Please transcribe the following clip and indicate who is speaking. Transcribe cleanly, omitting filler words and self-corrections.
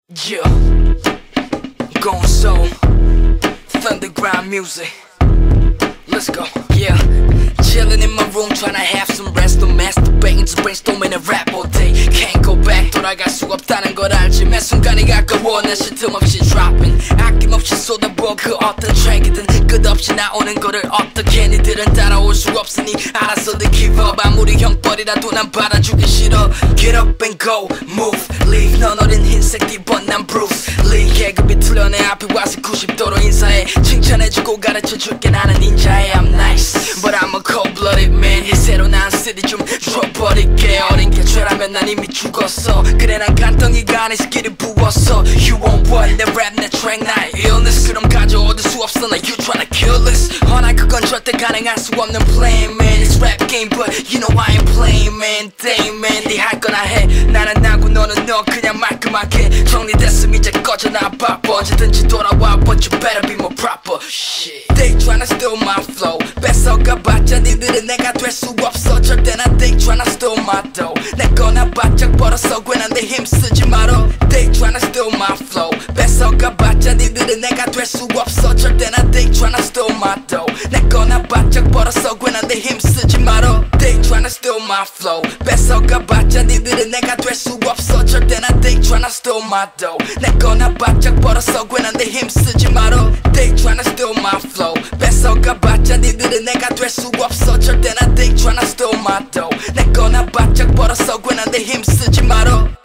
Speaker 1: Yeah, Gonzo, Thunderground music. Let's go. Yeah, chillin' in my room tryna have some rest. I'm masturbating, just brainstorming and rap all day. Can't go back, 돌아갈 수 없다는 걸 알지. 매 순간이 가까워, 내 쉴 틈 없이 dropping. 아낌없이 쏟아부어 그 어떤 트랙이든 끝없이 나오는 거를 어떻게 니들은 따라올 수 없으니 알아서 늘 give up. 아무리 형벌이라도 난 받아주기 싫어. Get up and go, move, leave. 넌 어린 흰색 뒤번 난 Bruce Lee. 계급이 틀려 내 앞에 와서 90도로 인사해. 칭찬해주고 가르쳐줄게 나는 닌자해. I'm nice, but I'm a cold-blooded man. 이 새로 난 city 좀 줘버릴게. 어린 게 죄라면 난 이미 죽었어. 그래 난 간덩이가 안에 스킬을 부었어. You want what? 내 랩 내 트랙 나의 illness. 그럼 가져오들 수 없어 나 you tryna kill this. 허나 그건 절대 가능할 수 없는 playing man. It's rap game but you know I ain't playing man. Dang man 네 할 거나 해. 나는 나고 너는 너 그냥 말끔하게 정리됐음 이제 꺼져나 바빠. 언제든지 돌아와 but you better be more proper. Shit. They tryna steal my flow. 뺏어가봤자 니들은 내가 될 수 없어. 절대 난 they tryna steal my dough. 내 거나 바짝 벌었어 괜한 내 힘쓰지 말어. They tryna steal my flow. 뺏어가봤자 니들은 내가 될 수 없어. 절대 난 they tryna steal my dough. 내 거나 바짝 벌었어 괜한 내 힘쓰지 말어. They tryna steal my flow. 뺏어가봤자 니들은 내가 될 수 없어. 절대 난 they tryna steal my dough. 내 거나 바짝 벌었어 괜한 내 힘쓰지 말어. They tryna steal my flow. 뺏어가봤자 니들은 내가 될 수 없어. 절대 난 they tryna steal my dough. 내 거나 바짝 벌었어 괜한 내 힘쓰지 말어.